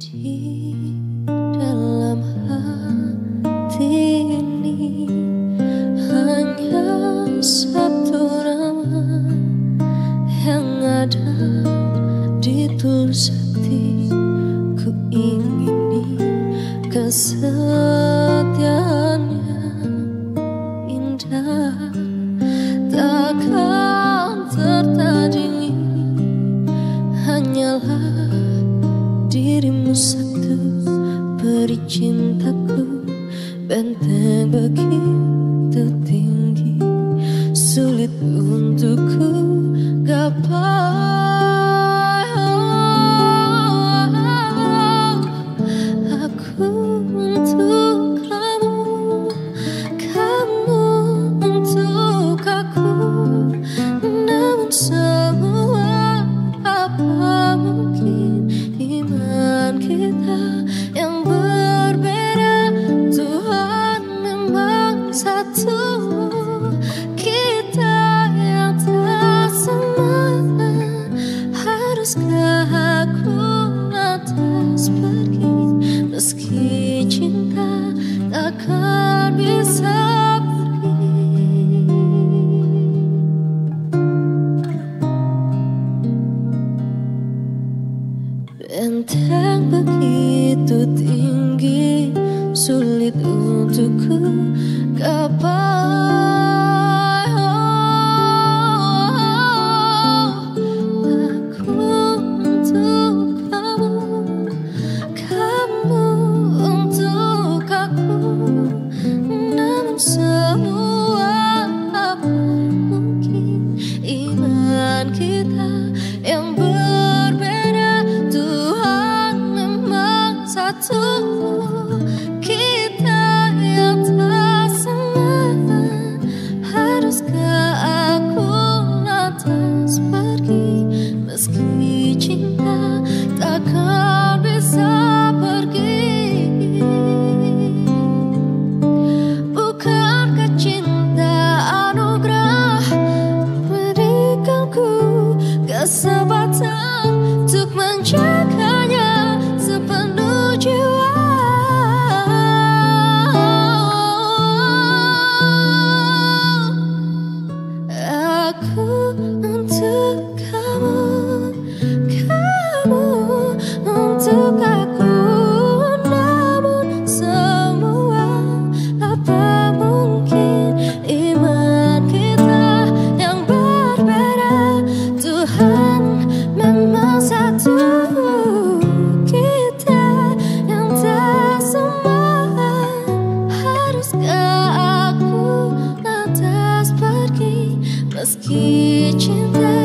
Di dalam hati ini hanya satu nama yang ada di tulus hati. Ku ingini kesetiaannya indah, takkan tertandingi. Hanyalah dirimu satu, beri cintaku, benteng begitu tinggi, sulit untukku gapai. Aku untuk kamu, kamu untuk aku. Namun semua apa mungkin iman kita yang berbeda. Tuhan memang satu, kita yang tak sama. Haruskah aku lantas pergi, meski cinta takkan bisa pergi. Benteng begitu tinggi, sulit untukku gapai. Aku untuk kamu, kamu untuk aku. Namun semua apa mungkin iman kita yang berbeda. Tuhan memang satu, kita yang tak sama. Haruskah aku lantas pergi, meski cinta takkan bisa pergi. Bukankah cinta anugerah berikanku kesempatan untuk menjaganya sepenuh jiwa. Aku untuk kamu, kamu untuk aku. Namun semua apa mungkin iman kita yang berbeda. Tuhan memang satu, kita yang tak sama. Haruskah aku lantas pergi, meski cinta